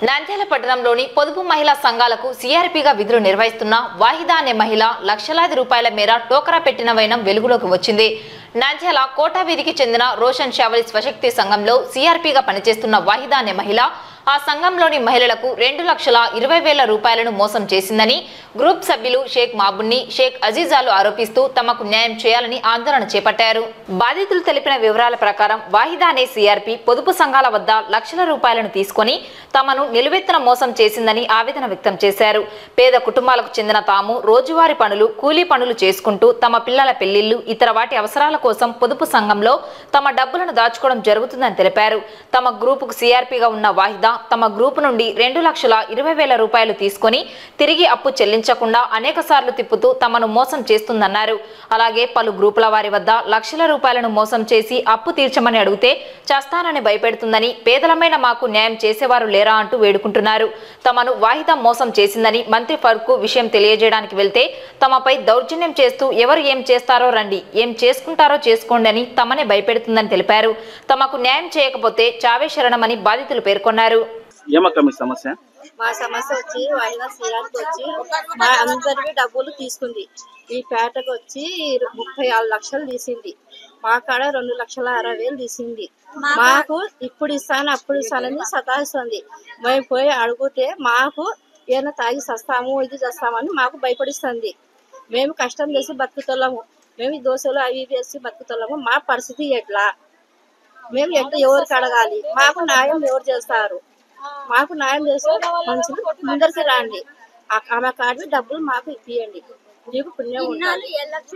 నంద్యాల పట్టణంలోని పొదుపు మహిళా సంఘాలకు సిఆర్పీగా విధులు నిర్వహిస్తున్న వాహిదా అనే మహిళ లక్షలాది రూపాయల మేర టోకరా పెట్టిన వైనం వెలుగులోకి వచ్చింది. నంద్యాల కోటా వీధికి చెందిన రోషన్ షావలి స్వశక్తి సంఘంలో సిఆర్పీగా పనిచేస్తున్న వాహిదా అనే మహిళ ఆ సంఘంలోని మహిళలకు 2,20,000 రూపాయలను మోసం చేసిందని గ్రూప్ సభ్యులు షేక్ మాబున్ని, షేక్ అజీజాలు ఆరోపిస్తూ తమకు న్యాయం చేయాలని ఆందోళన చేపట్టారు. బాధితులు తెలిపిన వివరాల ప్రకారం వాహిదా అనే సిఆర్పీ పొదుపు సంఘాల వద్ద లక్షల రూపాయలను తీసుకొని తమను నిలువెత్తున మోసం చేసిందని ఆవేదన వ్యక్తం చేశారు. పేద కుటుంబాలకు చెందిన తాము రోజువారీ పనులు, కూలీ పనులు చేసుకుంటూ తమ పిల్లల పెళ్లిళ్లు, ఇతర వాటి అవసరాల కోసం పొదుపు సంఘంలో తమ డబ్బులను దాచుకోవడం జరుగుతుందని తెలిపారు. తమ గ్రూపుకు సిఆర్పీగా ఉన్న వాహిదా తమ గ్రూపు నుండి 2,20,000 రూపాయలు తీసుకొని తిరిగి అప్పు చెల్లించకుండా అనేక సార్లు తిప్పుతూ తమను మోసం చేస్తుందన్నారు. అలాగే పలు గ్రూపుల వారి వద్ద లక్షల రూపాయలను మోసం చేసి అప్పు తీర్చమని అడిగితే చేస్తానని భయపెడుతుందని, పేదలమైన మాకు న్యాయం చేసేవారు లేరా అంటూ వేడుకుంటున్నారు. తమను వాహిదా మోసం చేసిందని మంత్రి ఫరూక్ విషయం తెలియజేయడానికి వెళ్తే తమపై దౌర్జన్యం చేస్తూ ఎవరు ఏం చేస్తారో రండి, ఏం చేసుకుంటారో చేసుకోండి అని తమనే భయపెడుతుందని తెలిపారు. తమకు న్యాయం చేయకపోతే చావే శరణమని బాధితులు పేర్కొన్నారు. మా సమస్య వచ్చి వాయిదా సీఆర్కి వచ్చి మా అందరివి డబ్బులు తీసుకుంది. ఈ పేటకు వచ్చి 36 లక్షలు తీసింది. మా కాడ 2,60,000 తీసింది. మాకు ఇప్పుడు ఇస్తాను అప్పుడు ఇస్తానని సతాయిస్తుంది. మేము పోయి అడిగితే మాకు ఏమైనా తాగి చస్తాము, ఇది చేస్తామని మాకు భయపడిస్తుంది. మేము కష్టం చేసి బతుకుతున్నాము, మేము ఈ దోశలు అవి వేసి బతుకుతున్నాము. మా పరిస్థితి ఎట్లా? మేము ఎట్లా ఎవరికి అడగాలి? మాకు న్యాయం ఎవరు చేస్తారు? మాకు న్యాయం చేసే మనుషులు ముందరికి రండి. ఆమె కాడివి డబ్బులు మాకు ఇప్పియండి. మీకు పుణ్యం ఉండాలి.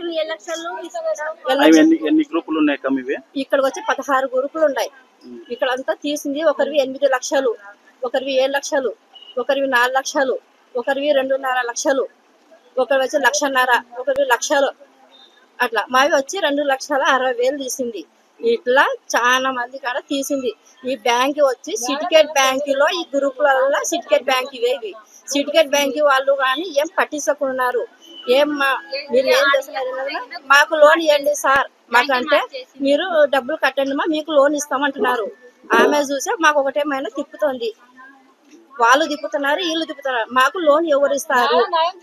ఇక్కడ వచ్చి 16 గ్రూపులు ఉన్నాయి. ఇక్కడ అంతా తీసింది. ఒకరివి 8 లక్షలు, ఒకరివి 7 లక్షలు, ఒకరివి 4 లక్షలు, ఒకరివి 2.5 లక్షలు, ఒకరి వచ్చి 1,50,000, ఒకరివి లక్షలు. అట్లా మావి వచ్చి 2,60,000 తీసింది. ఇట్లా చాలా మంది కాడ తీసింది. ఈ బ్యాంక్ వచ్చి సిటికేట్ బ్యాంకులో ఈ గ్రూపులలో సిటికేట్ బ్యాంక్ ఇవేవి సిటికేట్ బ్యాంక్ వాళ్ళు కానీ ఏం పట్టించుకున్నారు. మీరు ఏం చేస్తున్నారు? మాకు లోన్ ఇవ్వండి సార్, మాకంటే మీరు డబ్బులు కట్టండి మీకు లోన్ ఇస్తామంటున్నారు. ఆమె చూసే మాకు ఒకటేమైనా తిప్పుతుంది. వాళ్ళు తిప్పుతున్నారు, వీళ్ళు తిప్పుతున్నారు. మాకు లోన్ ఎవరు ఇస్తారు?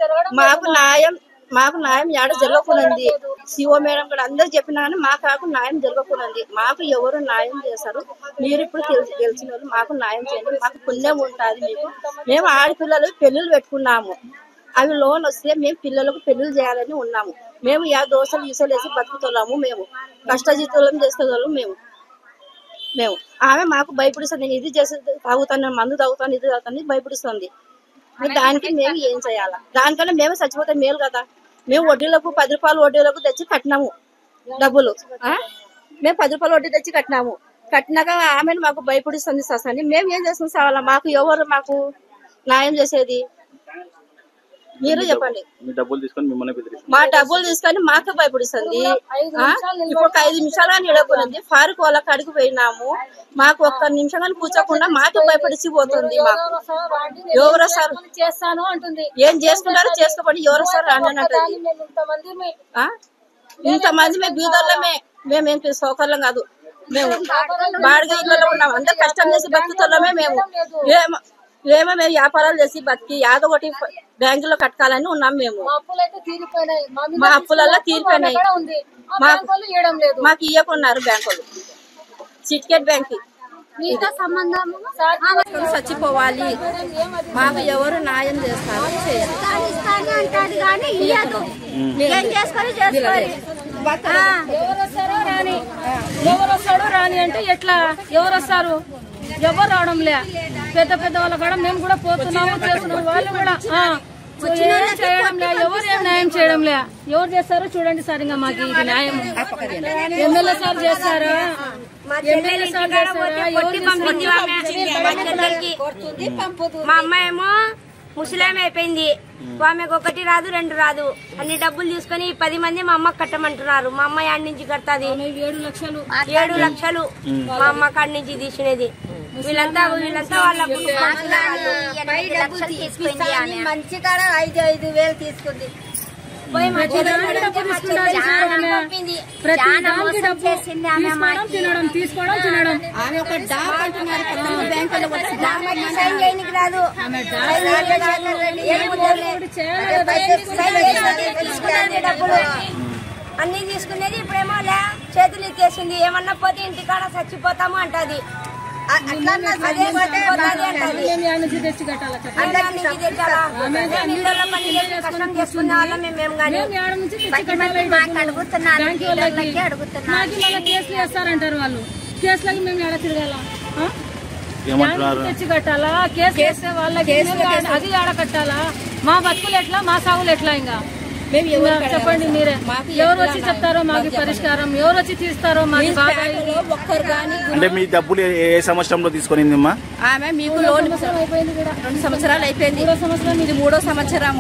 మాకు న్యాయం ఏడ జరగకున్నది. సిఓ మేడం కూడా అందరు చెప్పినా కానీ మాకు న్యాయం జరగకున్నది. మాకు ఎవరు న్యాయం చేస్తారు? మీరు ఇప్పుడు గెలిచిన వాళ్ళు మాకు న్యాయం చేయండి. మాకు పుణ్యం ఉంటుంది మీకు. మేము ఆడపిల్లలు పెళ్లిళ్ళు పెట్టుకున్నాము. అవి లోన్ వస్తే మేము పిల్లలకు పెళ్లిళ్ళు చేయాలని ఉన్నాము. మేము దోశలు ఈసలు వేసి బతుకుతున్నాము. మేము కష్టజీతులం చేస్తున్నాము. మేము ఆమె మాకు భయపడిస్తుంది. నేను ఇది చేసి తాగుతాను, మందు తాగుతాను, ఇది తాగుతాను భయపడిస్తుంది. దానికి మేము ఏం చేయాలా? దానికన్నా మేము చచ్చిపోతే మేలు కదా. మేము వడ్డీలకు 10 రూపాయలు వడ్డీలకు తెచ్చి కట్టినాము డబ్బులు. మేము 10 రూపాయలు వడ్డీ తెచ్చి కట్టినాక ఆమెను మాకు భయపడిస్తుంది ససని. మేము ఏం చేస్తాం సార్? మాకు ఎవరు మాకు న్యాయం చేసేది? మీరు చెప్పండి. మా డబ్బులు తీసుకొని మాకే భయపడిస్తుంది. ఇప్పుడు 5 నిమిషాలు కానీ ఇడకున్నది. ఫారూక్ వాళ్ళ కాడికి పోయినాము. మాకు 1 నిమిషం కానీ కూర్చోకుండా మాకే భయపడిచి పోతుంది. మాకు ఎవరో సార్ చేస్తాను అంటుంది. ఏం చేసుకుంటారో చేసుకోండి, ఎవరో సార్ రాని అంటుంది. ఇంతమంది మేము బీదోళ్ళమే, మేమేం సౌకర్యం కాదు. మేము బాడిగ ఇళ్ళలో ఉన్నాము. అందరు కష్టం చేసి బతుకుతున్నామే. మేము మేము వ్యాపారాలు చేసి బతికి యాదో ఒకటి బ్యాంకులో కట్టాలని ఉన్నాం. మేము మా అప్పులలో తీరిపోయినాయి. మాకు ఇవ్వకున్నారు బ్యాంకులు. సిటికేట్ బ్యాంక్ చచ్చిపోవాలి. మాకు ఎవరు న్యాయం చేస్తారు? ఎవరు రాని అంటే ఎట్లా? ఎవరు వస్తారు? ఎవరు రావడం లే. పెద్ద పెద్ద వాళ్ళ కూడా మేము కూడా పోతున్నాము, చేస్తున్నాము. వాళ్ళు కూడా చేయడం లే. ఎవరు ఏం న్యాయం చేయడం లే. ఎవరు చేస్తారో చూడండి సార్. ఇంకా మాకు ఇది న్యాయం ఎమ్మెల్యే సార్ చేస్తారా? ఎమ్మెల్యే సార్ మా అమ్మాయి ఏమో ముసలాం అయిపోయింది. ఆమెకు 1 రాదు 2 రాదు. అన్ని డబ్బులు తీసుకుని 10 మంది మా అమ్మకి కట్టమంటున్నారు. మా అమ్మాయి ఆడి నుంచి కడతాది 7 లక్షలు. 7 లక్షలు మా అమ్మ కాడి నుంచి తీసినది. వీళ్ళంతా వాళ్ళ మంచి కాడ 5,000 తీసుకుంది. పోయి మా చెల్లెలు తీసుకోవడం తినడం ఆమె ఒక డాక్ అంటున్నారు బ్యాంకులో సైన్ చేయడానికి రాదు డబ్బులు అన్ని తీసుకునేది ఇప్పుడేమో చేతులు ఎత్తేసింది ఏమన్నా పోతే ఇంటికాడ చచ్చిపోతాము అంటది కష్టం చేసుకునే వాళ్ళం మేము కానీ కేసులు వేస్తారంటారు వాళ్ళు కేసులకి మేము ఎడ తిరగాల తెచ్చి కట్టాలా కేసు వేస్తే వాళ్ళకి అది ఆడ కట్టాలా మా బతుకులు ఎట్లా మా సాగులు ఎట్లా ఇంకా చెప్పండి మీరే ఎవరు వచ్చి చెప్తారో మాకు పరిష్కారం ఎవరు వచ్చి తీస్తారో మాకు ఒక్కరు కానీ అంటే మీ డబ్బులు ఏ సంవత్సరంలో తీసుకునిందమ్మా ఆమె మీకు లోన్ 2 సంవత్సరాలు అయిపోయింది 3వ సంవత్సరం ఇది 3వ సంవత్సరము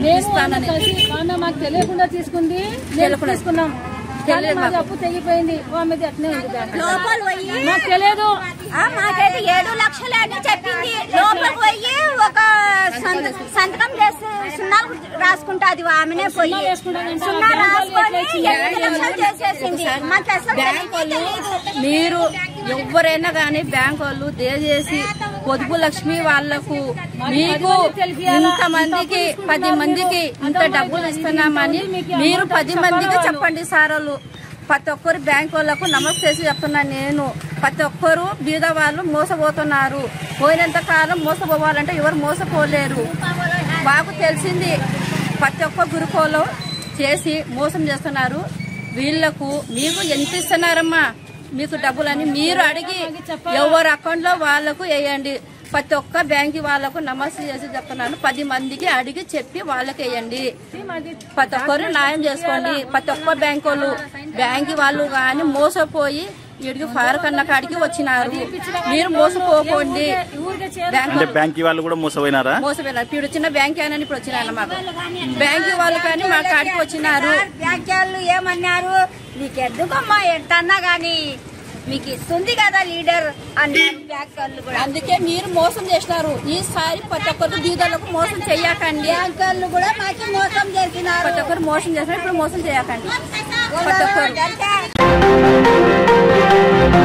ఆమె మాకు తెలియకుండా తీసుకుంది తీసుకున్నాం మాకు అప్పు తెగిపోయింది ఆమెది అట్నే ఉంది మాకు తెలియదు మాకైతే 7 లక్షలు అని చెప్పింది లోపలికి పోయి ఒక సంతకం చేసి సున్నాలు రాసుకుంటాది ఆమెనే పోయి సున్నా రాసుకొని 8 లక్షలు చేసేసింది మాకు అసలు మీరు ఎవరైనా గానీ బ్యాంక్ వాళ్ళు దయచేసి పొదుపు లక్ష్మి వాళ్లకు మీకు ఇంతమందికి 10 మందికి ఇంత డబ్బులు ఇస్తున్నామని మీరు 10 మందికి చెప్పండి సారోళ్ళు ప్రతి ఒక్కరు బ్యాంక్ వాళ్ళకు నమస్తే చెప్తున్నాను నేను ప్రతి ఒక్కరు బీద వాళ్ళు మోసపోతున్నారు పోయినంత కాలం మోసపోవాలంటే ఎవరు మోసపోలేరు మాకు తెలిసింది ప్రతి ఒక్క గురుకోలో చేసి మోసం చేస్తున్నారు వీళ్లకు మీకు ఎంత ఇస్తున్నారమ్మా మీకు డబ్బులని మీరు అడిగి ఎవరి అకౌంట్ లో వాళ్లకు వేయండి ప్రతి ఒక్క బ్యాంక్ వాళ్లకు నమస్తే చేసి చెప్తున్నాను 10 మందికి అడిగి చెప్పి వాళ్ళకి వేయండి ప్రతి ఒక్కరు న్యాయం చేసుకోండి ప్రతి ఒక్క బ్యాంక్ వాళ్ళు కానీ మోసపోయి వీడికి ఫైర్ కన్న కాడికి వచ్చినారు మీరు మోసపోకండి బ్యాంక్ వాళ్ళు కూడా మోసపోయినారు ఇప్పుడు చిన్న బ్యాంక్ అని ఇప్పుడు వచ్చినారు మాకు బ్యాంక్ వాళ్ళు కానీ మా కాడికి వచ్చినారు బ్యాంక్ వాళ్ళు ఏమన్నారు నీకు ఎందుకమ్మా ఎంతన్నా గానీ మీకు ఇస్తుంది కదా లీడర్ అన్న బ్యాంక్ వాళ్ళు కూడా అందుకే మీరు మోసం చేసినారు ఈసారి ప్రతి ఒక్కరు బీదలకు మోసం చెయ్యకండి బ్యాంక్ వాళ్ళు కూడా మాకు మోసం చేసినారు ప్రతి ఒక్కరు మోసం చేసినారు ఇప్పుడు మోసం చేయకండి ప్రతి ఒక్కరు